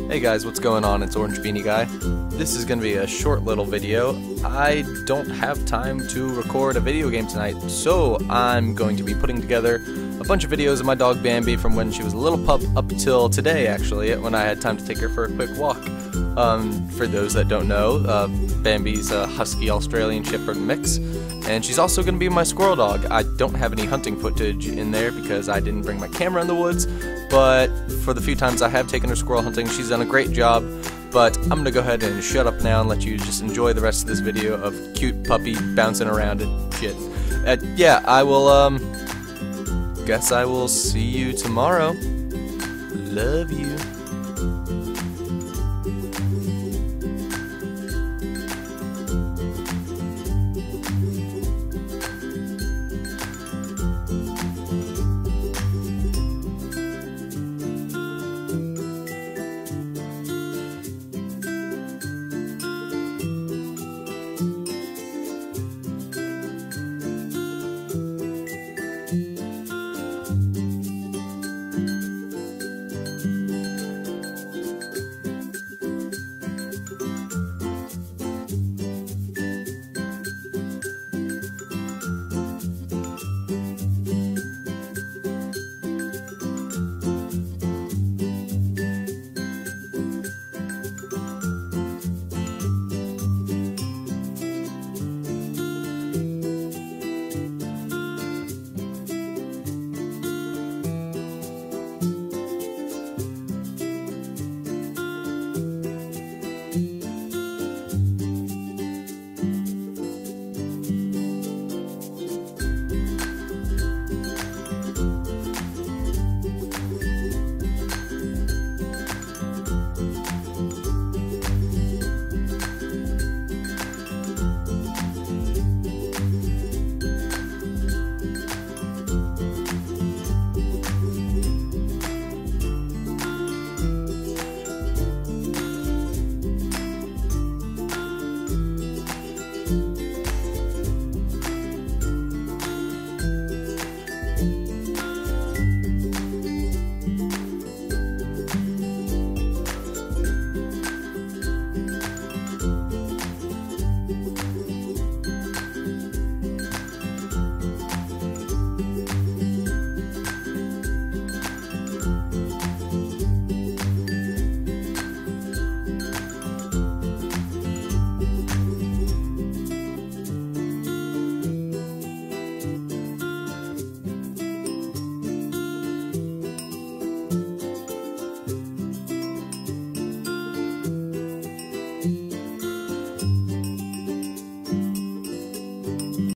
Hey guys, what's going on? It's Orange Beanie Guy. This is going to be a short little video. I don't have time to record a video game tonight, so I'm going to be putting together a bunch of videos of my dog Bambi from when she was a little pup up till today, actually, when I had time to take her for a quick walk. For those that don't know, Bambi's a Husky Australian Shepard mix, and she's also going to be my squirrel dog. I don't have any hunting footage in there because I didn't bring my camera in the woods, but for the few times I have taken her squirrel hunting, she's done a great job. But I'm going to go ahead and shut up now and let you just enjoy the rest of this video of cute puppy bouncing around and shit. Yeah, I will, guess I will see you tomorrow. Love you.